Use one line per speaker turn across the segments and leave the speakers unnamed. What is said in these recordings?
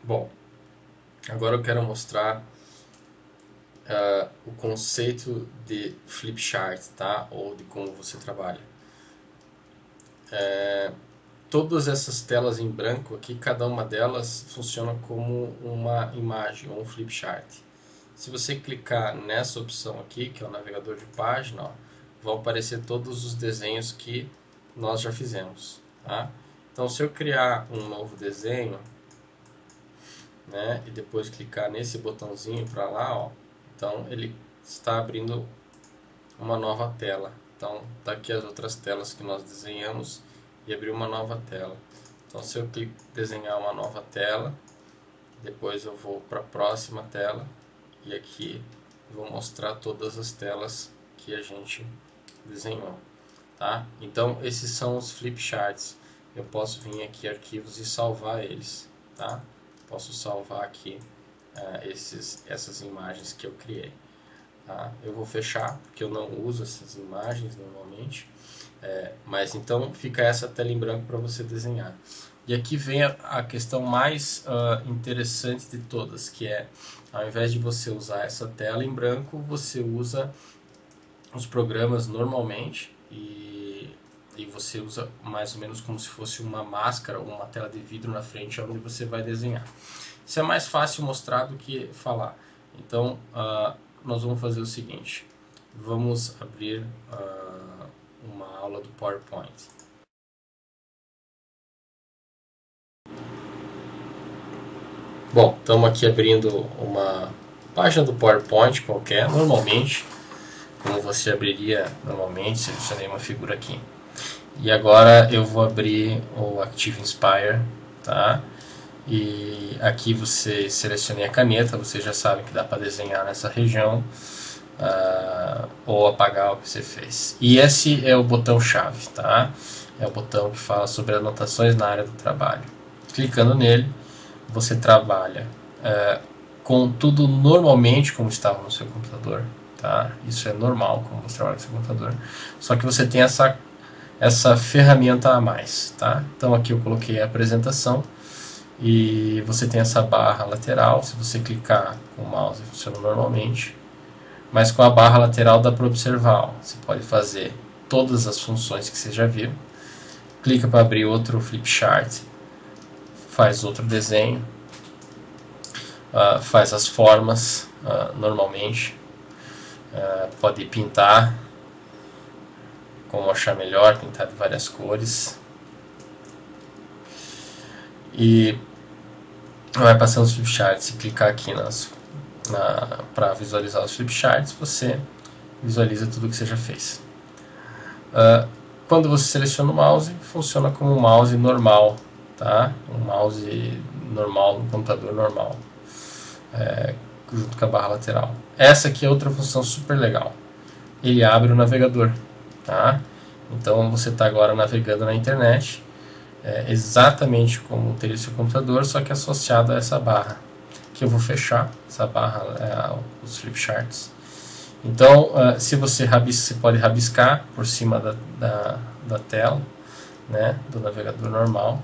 Bom, agora eu quero mostrar o conceito de flip chart, tá? Ou de como você trabalha. Todas essas telas em branco aqui, cada uma delas funciona como uma imagem ou um flip chart. Se você clicar nessa opção aqui, que é o navegador de página, ó, vão aparecer todos os desenhos que nós já fizemos, tá? Então, se eu criar um novo desenho, né, e depois clicar nesse botãozinho para lá, ó, então ele está abrindo uma nova tela. Então, tá aqui as outras telas que nós desenhamos e abrir uma nova tela. Então, se eu desenhar uma nova tela, depois eu vou para a próxima tela e aqui vou mostrar todas as telas que a gente desenhou, tá? Então, esses são os flip charts. Eu posso vir aqui arquivos e salvar eles, tá? Posso salvar aqui essas imagens que eu criei. Tá? Eu vou fechar, porque eu não uso essas imagens normalmente. Mas então fica essa tela em branco para você desenhar. E aqui vem a questão mais interessante de todas, que é, ao invés de você usar essa tela em branco, você usa os programas normalmente e você usa mais ou menos como se fosse uma máscara ou uma tela de vidro na frente onde você vai desenhar. Isso é mais fácil mostrar do que falar. Então, nós vamos fazer o seguinte. Vamos abrir uma aula do PowerPoint. Bom, estamos aqui abrindo uma página do PowerPoint qualquer, normalmente, como você abriria normalmente, selecionei uma figura aqui. E agora eu vou abrir o Active Inspire, tá? E aqui você selecione a caneta, você já sabe que dá para desenhar nessa região ou apagar o que você fez. E esse é o botão chave, tá? É o botão que fala sobre anotações na área do trabalho. Clicando nele, você trabalha com tudo normalmente como estava no seu computador, tá? Isso é normal como você trabalha com o seu computador. Só que você tem essa ferramenta a mais, tá? Então aqui eu coloquei a apresentação e você tem essa barra lateral. Se você clicar com o mouse funciona normalmente, mas com a barra lateral dá para observar, ó, você pode fazer todas as funções que você já viu. Clica para abrir outro flip chart, faz outro desenho, faz as formas normalmente, pode pintar como achar melhor, pintar de várias cores. E vai passando os flipcharts. Se clicar aqui para visualizar os flipcharts, você visualiza tudo que você já fez. Quando você seleciona o mouse, funciona como um mouse normal, tá? Um mouse normal no computador normal, junto com a barra lateral. Essa aqui é outra função super legal. Ele abre o navegador, tá? Então você está agora navegando na internet, exatamente como teria seu computador, só que associado a essa barra, que eu vou fechar. Essa barra os flip charts. Então, se você rabisca, você pode rabiscar por cima da tela, né, do navegador normal,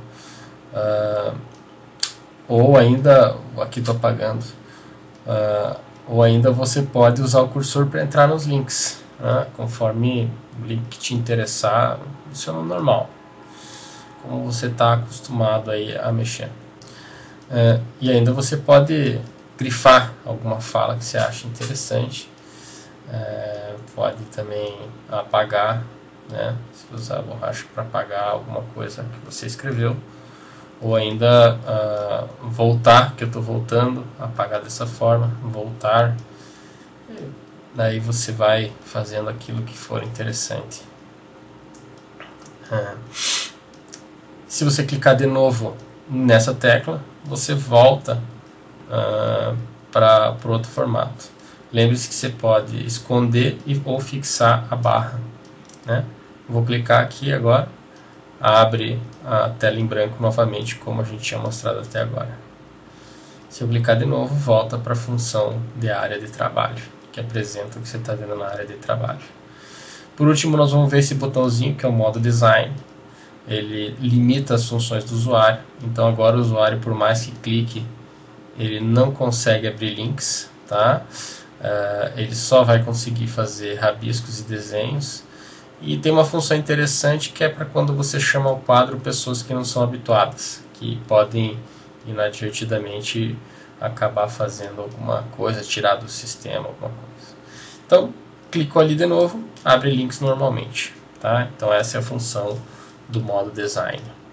ou ainda, aqui estou apagando, ou ainda você pode usar o cursor para entrar nos links, né, conforme o link que te interessar, funciona normal, como você está acostumado aí a mexer. E ainda você pode grifar alguma fala que você acha interessante. Pode também apagar, né? Se usar a borracha para apagar alguma coisa que você escreveu, ou ainda voltar, que eu estou voltando, apagar dessa forma, voltar. Daí você vai fazendo aquilo que for interessante. Se você clicar de novo nessa tecla, você volta para outro formato. Lembre-se que você pode esconder ou fixar a barra, né? Vou clicar aqui agora, abre a tela em branco novamente, como a gente tinha mostrado até agora. Se eu clicar de novo, volta para a função de área de trabalho, que apresenta o que você está vendo na área de trabalho. Por último, nós vamos ver esse botãozinho, que é o modo design. Ele limita as funções do usuário. Então agora o usuário, por mais que clique ele não consegue abrir links, tá? Ele só vai conseguir fazer rabiscos e desenhos. E tem uma função interessante que é para quando você chama ao quadro pessoas que não são habituadas, que podem inadvertidamente acabar fazendo alguma coisa, tirar do sistema alguma coisa. Então, clicou ali de novo, abre links normalmente, tá? Então essa é a função do modo design.